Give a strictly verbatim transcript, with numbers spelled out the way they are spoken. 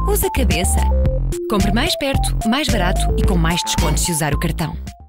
Usa a cabeça. Compre mais perto, mais barato e com mais descontos se usar o cartão.